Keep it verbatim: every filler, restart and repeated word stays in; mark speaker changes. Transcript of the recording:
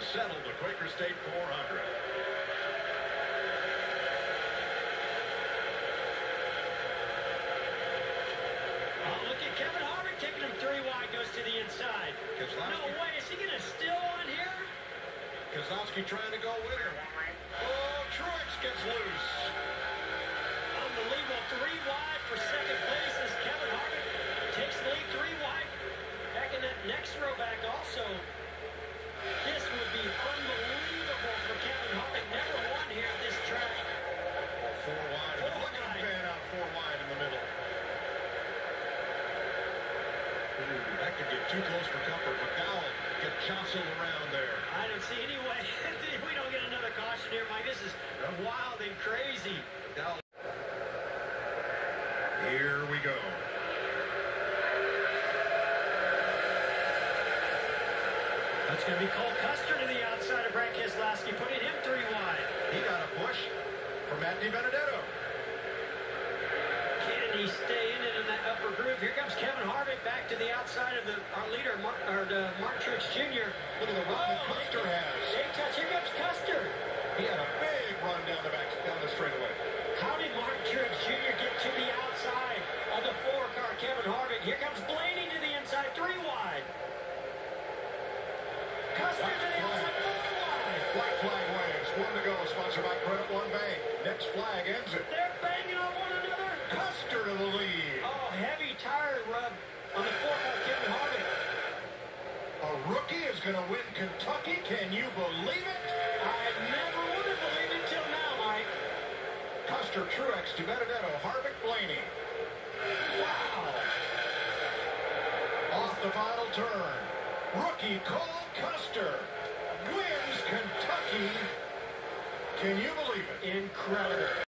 Speaker 1: settled the Quaker State four hundred.
Speaker 2: Oh, look at Kevin Harvick taking him three wide, goes to the inside.
Speaker 1: Keselowski.
Speaker 2: No way, is he going to steal one here?
Speaker 1: Keselowski trying to go with him. Oh, Truex gets loose.
Speaker 2: Unbelievable, three wide for second place as Kevin Harvick takes the lead three wide. Back in that next row back also. This would be unbelievable for Kevin Harvick. Never won here at this track.
Speaker 1: Four wide.
Speaker 2: Four
Speaker 1: Look at him
Speaker 2: wide.
Speaker 1: fan out four wide in the middle. Ooh, that could get too close for comfort. McDowell get jostled around there.
Speaker 2: I don't see any way. We don't get another caution here, Mike. This is wild and crazy.
Speaker 1: McDowell. Here we go.
Speaker 2: That's going to be Cole Custer to the outside of Brad Keselowski, putting him three wide.
Speaker 1: He got a push from Matt DiBenedetto.
Speaker 2: Can he stay in it in that upper groove? Here comes Kevin Harvick back to the outside of the our leader, Mar or the Martin Truex Junior
Speaker 1: Look at the run that Custer has.
Speaker 2: They touch. Here comes Custer.
Speaker 1: He had a big run down the back, down the straightaway.
Speaker 2: How did Martin Truex Junior get to the outside of the four car Kevin Harvick? Here comes Blaney to the inside, three wide. Custer to the outside, four wide.
Speaker 1: Black flag waves. One to go. Sponsored by Credit One Bank. Next flag ends it.
Speaker 2: They're banging on one another.
Speaker 1: Custer to the lead.
Speaker 2: Oh, heavy tire rub on the four car Kevin Harvick.
Speaker 1: A rookie is going to win Kentucky. Can you believe it?
Speaker 2: I never would have believed it till now, Mike.
Speaker 1: Custer, Truex, DiBenedetto, Harvick, Blaney.
Speaker 2: Wow.
Speaker 1: Off the final turn. Rookie Cole Custer wins Kentucky. Can you believe it?
Speaker 2: Incredible.